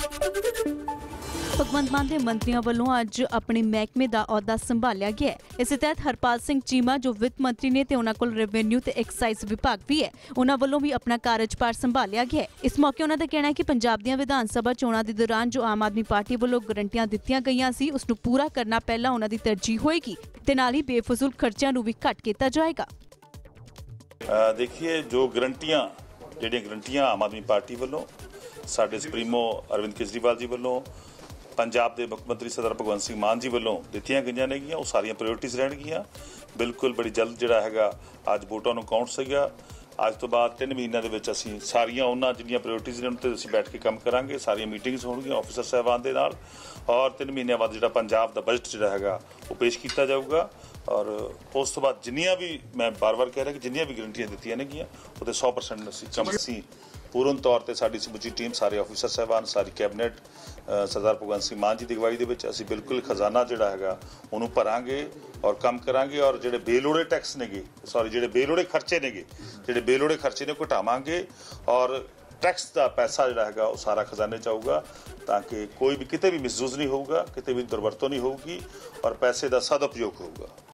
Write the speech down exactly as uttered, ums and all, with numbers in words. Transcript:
ਭਗਵੰਤ ਮਾਨ ਦੇ ਮੰਤਰੀਆਂ ਵੱਲੋਂ ਅੱਜ ਆਪਣੇ ਮਹਿਕਮੇ ਦਾ ਅਹੁਦਾ ਸੰਭਾਲਿਆ ਗਿਆ ਹੈ। ਇਸੇ ਤਹਿਤ ਹਰਪਾਲ ਸਿੰਘ ਚੀਮਾ ਜੋ ਵਿੱਤ ਮੰਤਰੀ ਨੇ ਤੇ ਉਹਨਾਂ ਕੋਲ ਰੈਵਨਿਊ ਤੇ ਐਕਸਾਈਜ਼ ਵਿਭਾਗ ਵੀ ਹੈ, ਉਹਨਾਂ ਵੱਲੋਂ ਵੀ ਆਪਣਾ ਕਾਰਜਭਾਰ ਸੰਭਾਲਿਆ ਗਿਆ ਹੈ। ਇਸ ਮੌਕੇ ਉਹਨਾਂ ਦਾ ਕਹਿਣਾ ਹੈ ਕਿ ਪੰਜਾਬ ਦੀਆਂ ਵਿਧਾਨ ਸਭਾ ਚੋਣਾਂ ਦੇ ਦੌਰਾਨ ਜੋ ਆਮ ਆਦਮੀ ਪਾਰਟੀ ਵੱਲੋਂ ਗਰੰਟੀਆਂ ਦਿੱਤੀਆਂ ਗਈਆਂ ਸੀ ਉਸ ਨੂੰ ਪੂਰਾ ਕਰਨਾ ਪਹਿਲਾਂ ਉਹਨਾਂ ਦੀ ਤਰਜੀਹ ਹੋਏਗੀ ਤੇ ਨਾਲ ਹੀ ਬੇਫਜ਼ੂਲ ਖਰਚਿਆਂ ਨੂੰ ਵੀ ਘੱਟ ਕੀਤਾ ਜਾਏਗਾ। देखिए जो ਗਰੰਟੀਆਂ ਜਿਹੜੀਆਂ ਗਰੰਟੀਆਂ ਆਮ ਆਦਮੀ ਪਾਰਟੀ ਵੱਲੋਂ ਸਾਡੇ ਸੁਪਰੀਮੋ ਅਰਵਿੰਦ ਕੇਜਰੀਵਾਲ ਜੀ ਵੱਲੋਂ पंजाब के मुख मंत्री सरदार भगवंत सिंह मान जी वालों दित्तियां गईयां नेगियां वो सारियां प्रायोरिटीज़ रहणगियां। बिल्कुल बड़ी जल्द जिहड़ा हैगा अज वोटां नूं काउंट सीगा। अज तो बाद तीन महीनों के असीं सारियां उन्हां जिहड़ियां प्रायोरिटीज़ ने उन ते असीं बैठ के काम करांगे। सारियां मीटिंग्स होणगियां ऑफिसर साहबान दे नाल और तीन महीनों बाद जिहड़ा पंजाब दा बजट जिहड़ा हैगा वो पेश किया जाऊगा। और उस तो बाद जिन्नियां भी मैं बार बार कह रहा कि जिन्नियां भी गरंटियां दित्तियां नेगियां वो सौ परसेंट असीं कम असीं पूर्ण तौर पर साडी समूची टीम सारे ऑफिसर साहबान सारी कैबिनेट सरदार भगवंत सिंह मान जी की अगवाई के असीं बिल्कुल खजाना जिहड़ा हैगा उहनूं भरांगे और काम करांगे। और जिहड़े बेलोड़े टैक्स नेगे सॉरी जिहड़े बेलोड़े खर्चे नेगे जिहड़े बेलोड़े खर्चे ने घटावांगे और टैक्स का पैसा जिहड़ा हैगा वो सारा खजाने च आऊगा ताकि कोई भी किते भी मिसयूज़ नहीं होगा, किते भी दुरवरतों नहीं होगी और पैसे का सदउपयोग होगा।